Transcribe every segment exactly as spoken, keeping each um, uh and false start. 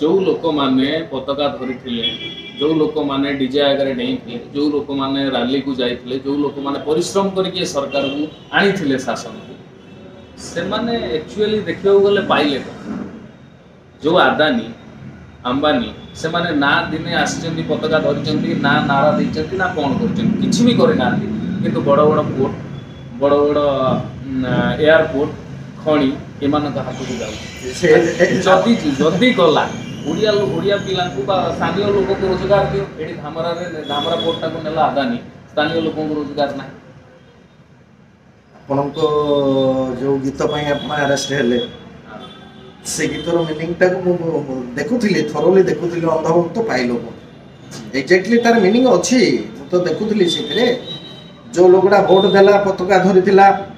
जो लोक मैंने पताका धरी जो लोक मैंने डीजे आगे डेई जो लोक मैंने रैली को जाते जो लोक मैंने परिश्रम करके सरकार को आनी शासन को से माने एक्चुअली देखा गले पाइले जो आदानी अंबानी से माने ना दिने आसी पताका धरी ना नारा देती ना कौन कर भी करना कि बड़ बड़ पोर्ट बड़ बड़ एयरपोर्ट खणी एमान हाथ को जाऊँगी जदि गला ओडिया ओडिया पिला स्थानीय लोक को रोजगार दियो ये धामरा धामरा पोर्टा को नेला आदानी स्थानीय लोक को रोजगार ना आपण जो गीत अरेस्ट हेले से गीतर मीनिंग टा को देखुली थरोली देखुली अंधभक्त पाइल एक्जाक्टली तार मीनिंग अच्छी तो देखुली से जो लोगड़ा भोट देला पताका धरी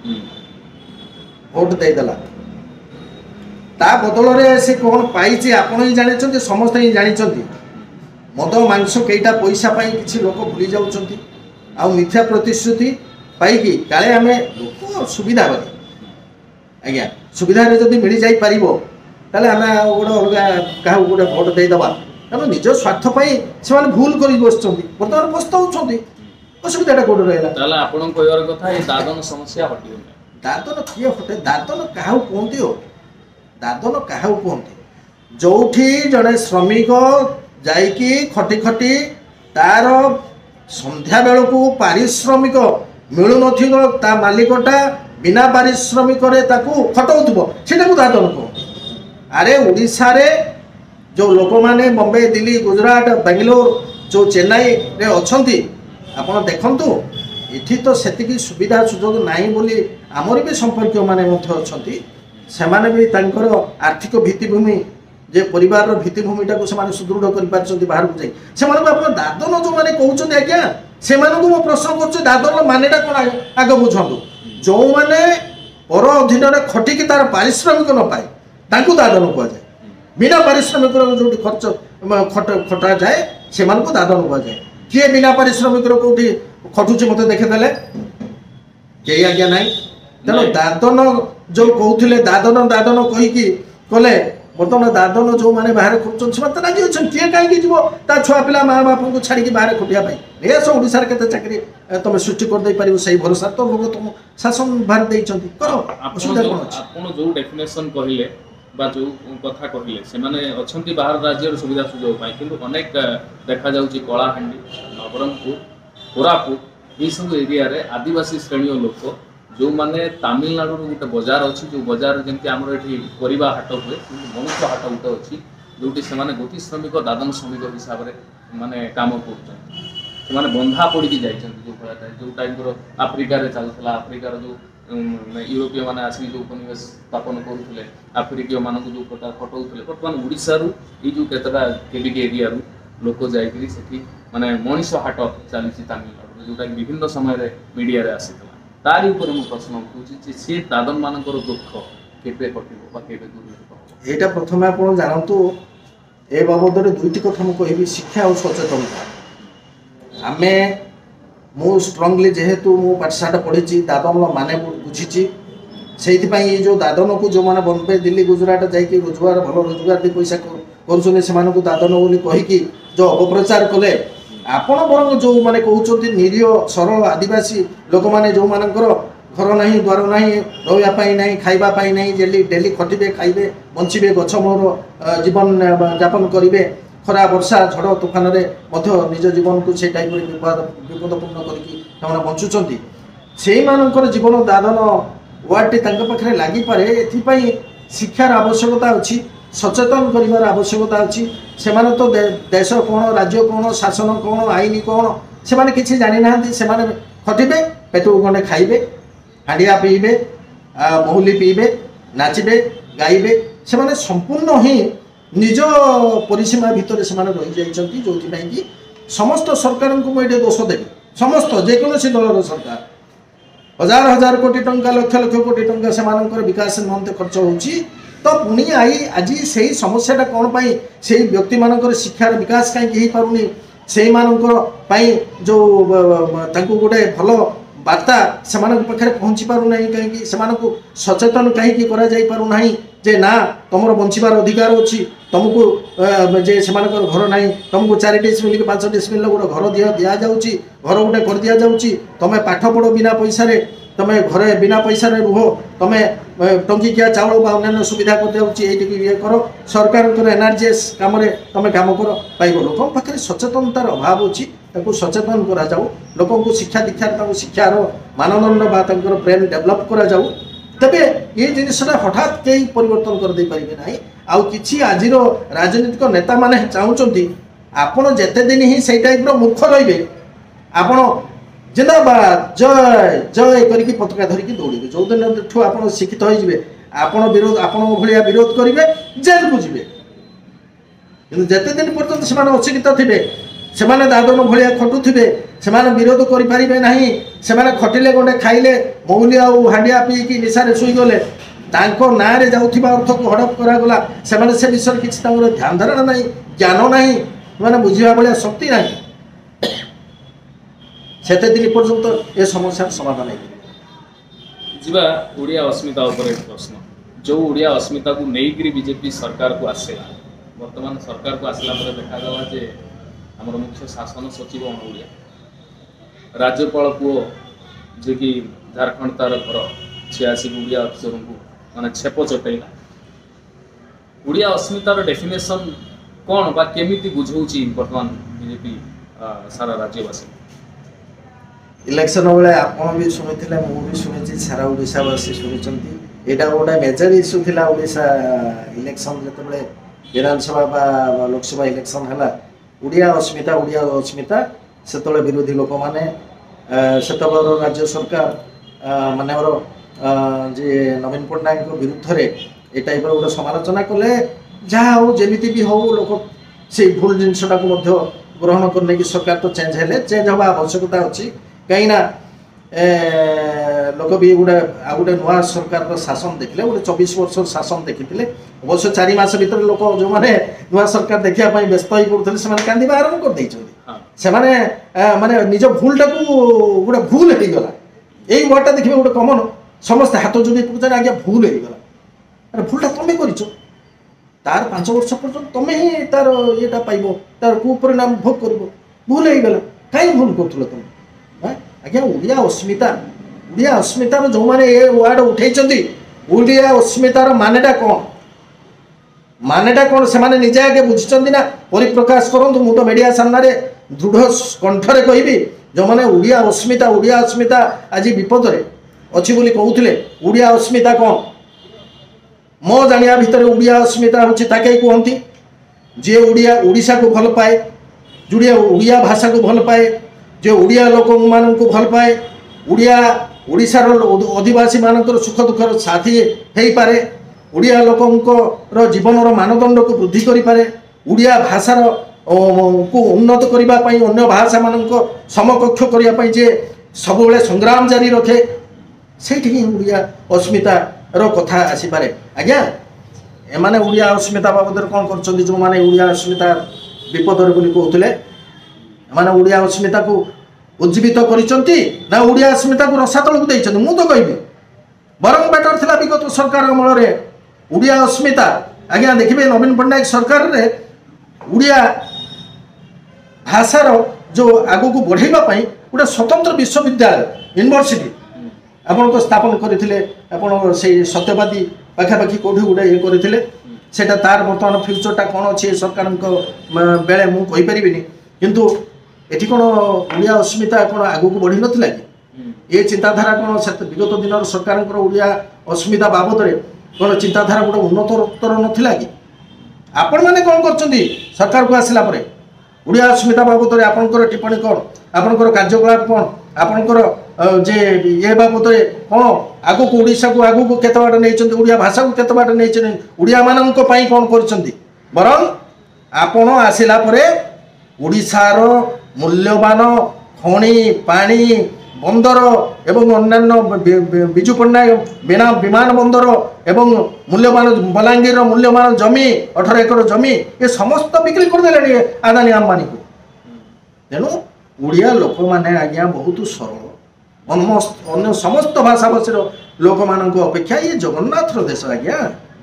भोट देदेला ता बदल में से कौन पाई आपण ही जानी समस्त ही जानी मद मांस कईटा पैसा किसी लोक भूली जाऊँच आ मिथ्या प्रतिश्रुति पाई काले आम लोक सुविधा आज्ञा सुविधा जब मिल जापर ताले आम गोटे अलग क्या गोटे भोट देदेबा तेणु निज स्वार्थपाई से भूल कर बस बर्तमान पस्ताऊँ असुविधा कौट रहा कथा दादन समस्या हटियो दादन किए हटे दादन क्या कहते हो दादन क्या कहते जो जड़े श्रमिक जाइकी खटी खटी तार संध्या बेल को पारिश्रमिक मिलू ना मालिकटा बिना पारिश्रमिक खटाऊ से दादन कह अरे उड़ीसा रे जो लोक मैंने बम्बे दिल्ली गुजरात बेंगलोर जो चेन्नई रे अच्छी आपड़ देखु इठी तो सेतिकी सुविधा सुजोग नहीं बोली आमर भी संपर्क माने अच्छा से भी तांकर आर्थिक भित्तिभूमि जे परिवार भित्तिभूमिटा को से सुदृढ़ कर बाहर को जाए से दादन जो मैंने कहते आज्ञा से मो प्रश्न कर दादन मानेटा कौन आग बुझु जो मैंने पर अधीन खटिकी तार पारिश्रमिक न पाए तांकु दादन कहुए बिना पारिश्रमिक जो खर्च खट खटा जाए से दादन कहुए किए बिना पारिश्रमिक कौटी खटुचे मत देखेदेले कई आज्ञा ना तेणु दादन जो कहते दादन दादन कहीकि कले बर्तमान दादन जो मैंने बाहर खोज से राजी अच्छे किए कहीं जीव छुआ पिला माँ बाप को छाड़ी बाहर खटिया सब ओडार के चाकरी तुम सृष्टि करदे पार से भरोसा तो लोग तुम शासन बाहर देते कर जो डेफिनेशन कहले जो कथा कहले से माने अच्छी बाहर राज्य सुविधा सुजोग किंतु अनेक देखा जाउची कलाहांडी नवरंगपुर कोरापुट ये सब एरिया रे आदिवासी श्रेणी लोक जो माने तमिलनाडु गोटे बजार अच्छी जो बजार जमी आम ये हाट हुए मनुष्य हाट गोटे अच्छी जोटी से गोटी श्रमिक दादन श्रमिक हिसाब से माने काम कर बंधा पड़ी जाइए जो भाई जो टाइम आफ्रिकार चलता आफ्रिकार जो यूरोपीय मैंने आसिक जो उपनिवेश स्थापन करुले आफ्रिकीय मानक जो प्रकार खटाऊे बर्तमान ओडिशारू ये जो केतटा केबिके एरिया लोक जाकि माने मनीष हाट चली तमिलनाडु जोटा विभिन्न समय मीडिया रे आसी तारी ऊपर मु प्रश्न उठुची से दादन मानकर दुख केबे कटिबो बा केबे दूर एटा प्रथम आप जानतु ए बाबद दुईटी कथा मु कहबी शिक्षा और सचेतनता आमे मु स्ट्रांगली जेहेतु मु पाठशाला पढ़ी दादन माने बुझी से जो दादन को जो मैंने बम्बे दिल्ली गुजरात जाकि रोजगार भल रोजगार दी पैसा कर दादन बोली कहीकि जो अपप्रचार कले आपण बर जो मैंने कहते निरीह सरल आदिवासी लोक मैंने जो मानकर घर ना द्वार ना रही ना खावाई ना डेली डेली खटिबे खाइबे बंचे गछमूल जीवन यापन करेंगे खरा वर्षा झड़ तूफान निज जीवन को से टाइप विपद विपदपूर्ण करके बंचुंट से जीवन दादन वार्डटी पाखे लगिपे एपाई शिक्षार आवश्यकता अच्छी सचेतन कर आवश्यकता अच्छी से तो दे, देश कौन राज्य कौन शासन कौन आईन कौन से मैंने किसी जानी ना से खटिबे पेट गंडे खाइबे हांडिया पीबे महुली पीबे नाचबे गाइबे से मैंने संपूर्ण ही निज परिसीमा भितर से रही जाइछंती जो कि समस्त सरकार को मुझे दोष देवी समस्त जेकोसी दलर सरकार हजार हजार कोटी टंका लक्ष लक्ष कोटी टंका से विकास निमंते खर्च होची तो पुणी आई आज से ही समस्याटा कौन पाई से व्यक्ति मानकर शिक्षार विकास कहीं पारुनी से मानकर जो गोटे भल बार्ता से पाखे पहुँची पारना कहीं सचेतन कहीं पारना जे ना तुम बंचार अधिकार अच्छी तुमको जे से घर ना तुमको चार डिसमिल कि पांच डिसमिल गोटे घर दि दि जाऊँगी घर गोटे कर दि जाऊँगी तुम पाठ पढ़ बिना पैसा तुम घरे बिना पैसा रुह तुम टंकिकिया चाउल अन्य सुविधा कर दिखाऊँगी ये कर सरकार एनआरजीएस कम तुम कम कर पाइब लोक पाखे सचेतनतार अभाव अच्छी सचेतन करा जाऊ लोक शिक्षा दीक्षा शिक्षार मानदंड बा ब्रेन डेभलप करा जाऊ तेबे ये जिनसा हठात कई परिवर्तन कर दे पारिबे नाही आउ किछि आजिर राजनीतिक नेता माने चाहूचंती आपण जेते दिन ही सेई टाइप रो मुख रहिबे आपण जिंदाबाद जय जय करिकी पताका धरिकी दौड़िबे जो दिन ठु आपण शिक्षित होई जिवे आपण विरोध आपण भलिया विरोध करिवे जेल को जिवे किंतु जेते दिन पर्यंत से माने अशिक्षित थिबे सेमाने दादन भलिया खटुथिबे सेमाने विरोध करि पारिबे नाही सेमाने खटिले गोटे खाइले मौली आउ हांडिया पीकी निशारे सुई गले तांको नारे जाउथिबा अर्थ को हड़प करा गला सेमाने से विषय किछि तांगर ध्यान धारणा नाही ज्ञान नाही माने बुझिबा भलिया शक्ति नाही सेते दिन पर्यंत ए समस्या समाधान है जीवा ओडिया अस्मिता ऊपर प्रश्न जो ओडिया अस्मिता को नेइकरी बीजेपी सरकार को आसेला वर्तमान सरकार को आसला पर देखा गला जे हमर मुख्य शासन सचिव अण ओडिया राज्यपाल पुओ जे कि झारखंड तार घर छियासी ओडिया अफसर को माने छेप चटेला ओडिया अस्मितार डेफिनेशन कौन बा केमिति बुझौची वर्तमान बीजेपी सारा राज्यवासी इलेक्शन बेले आपण भी शुणी मु भी शुणी सारा ओडावासी शुणी यहाँ गोटे मेजर इश्यू था ओडिशा इलेक्शन जो विधानसभा लोकसभा इलेक्शन है ओडिया अस्मिता ओडिया अस्मिता से विरोधी लोक मैंने से राज्य सरकार मानवर जे नवीन पट्टनायक विरुद्ध रे ए टाइप गोटे समालोचना कले जहाँ हो जमीती भी हो लोक से भूल जिनसा को ग्रहण करने की सरकार तो चेंज है चेंज हवा आवश्यकता अच्छी कहीं लोक भी गोटे आ गोटे नुआ सरकार शासन देखले गोटे चौबीस वर्ष शासन देखी अवश्य चार मास भर लोक जो मैंने नुआ सरकार देखापी व्यस्त हो पड़ते से कांदा आरंभ कर माने निज भूलटा को गोटे भूल हो गला यही वर्डटा देखिए गोटे कमन समस्त हाथ जोड़ी पड़ते आज्ञा भूल हो गला अरे भूलटा तुम्हें कर तार पांच वर्ष पर्यटन तुम्हें ही तार ये पाइब तार कुपरिणाम भोग कर भूल हो गला कहीं भूल कर तुम आज्ञा ओडिया अस्मिता ओडिया अस्मितार जो मैंने ये वार्ड उठे ओडिया अस्मितार मानेटा कौन मानेटा कौन से माने निजे आगे बुझी ना परिप्रकाश करूँ मुझे मीडिया सामने दृढ़ कंठरे कहि जो मैंने ओडिया अस्मिता ओडिया अस्मिता आज विपद में अच्छी बोली कहते ओडिया अस्मिता कौन मो जानिया भितर ओडिया अस्मिता हूँ ताके कहती जे ओडिया ओडिशा को भल पाए जोड़िया ओडिया भाषा को भल पाए जो ओडिया लोक मान को भल पाए ओडिया ओडिशार आदिवासी मानकर सुख दुखर साथी हो पारे ओडिया लोकंर जीवन मानदंड को वृद्धि करि पारे ओडिया भाषार को उन्नत करने अन्य भाषा मान समकक्ष करने जे सब संग्राम जारी रखे से ओडिया अस्मितार कथा आसीपे आज्ञा एमाने ओडिया अस्मिता बाबद कौन कर जो मैंने ओडिया अस्मिता विपद कहते माने ओडिया अस्मिता को उज्जीवित करिसंती ना ओडिया अस्मिता को रसातल को देइछन मु तो कहबी बरम बेटर थिला विगत सरकार अमल रे ओडिया अस्मिता आज्ञा देखिबे नवीन पट्टनायक सरकार रे ओडिया भाषार जो आगो को बढ़ाइबा पई गोटे स्वतंत्र विश्वविद्यालय यूनिवर्सिटी आपण को स्थापन करथिले आपण से सत्यवादी पाखापाखि कोठी गोटे ये करथिले सेटा तार वर्तमान फ्यूचरटा कोन अछि सरकार को बेले मु कहि परिबिनी किंतु एटी कौन ओडिया अस्मिता कौन आग को बढ़ी नाला कि ये चिंताधारा कौन से विगत दिन सरकार ओडिया अस्मिता बाबद में कौन चिंताधारा गोटे उन्नतोत्तर नाला कि आपण मैंने कौन कर सरकार को आसला ओडिया अस्मिता बाबद में आपंकर टिप्पणी कौन आपंकर कार्यकलाप कौन आपंकर जे ये बाबद कौन आग को ओडिशा को आग को केत बाट नहीं ओडिया भाषा को केत बाट नहीं ओडिया मान कौन कर बरं आपण आसला ओडिशार मूल्यवान खनि पानी बंदर एवं अन्य विजु पट्टनायक बिना विमान बंदर एवं मूल्यवान बलांगीर मूल्यवान जमी अठारह एकर जमी ये समस्त बिक्री करदे आदानी अंबानी को तेणु ओडिया लोक मैंने आज्ञा बहुत सरल अन्य समस्त भाषाभाषी लोक मान अपेक्षा ये जगन्नाथ देश आज्ञा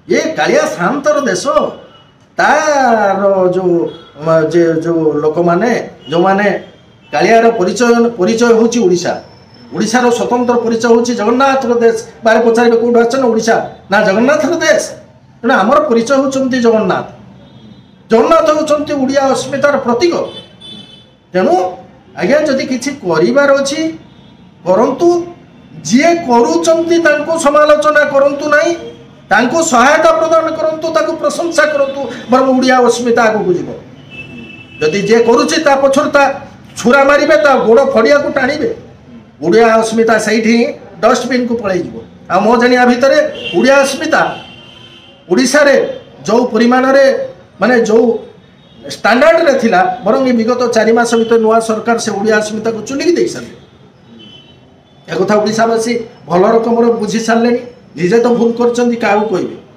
ये कालिया शांतर देश तार जो जे जो लोक मैंने जो मैंने कालियार परिचय परिचय होची ओडिशा ओडिशार स्वतंत्र परिचय होची जगन्नाथ देश बारे पचारे कौट आसन ओडिशा ना जगन्नाथ देश तेना आमर परिचय होचंती जगन्नाथ जगन्नाथ होचंती ओडिया अस्मितार प्रतीक तेणु आज्ञा जदि किछि करिवार अछि परंतु जे करूचंती तांको समालोचना करंतु नाही तांको सहायता प्रदान करंतु ताको प्रशंसा करंतु बरम ओडिया अस्मिता आगु जीव जदि जे करूछि ता पछरता छुरा मारिबे ता गोड़ फड़िया को टाणिबे ओडिया अस्मिता सहीठी डस्टबिन को पळै जीव आ मो जानिया भितरे ओडिया अस्मिता ओडिशा रे जो परिमाण रे माने जो स्टैंडर्ड रे थिला बरं ए विगत चारि मास भितर नुआ सरकार से ओडिया अस्मिता को चुलिक देई सारे ए कथा ओडिशावासी भल रकम बुझी सारे निजे तो भूल करछंती काहू कहबे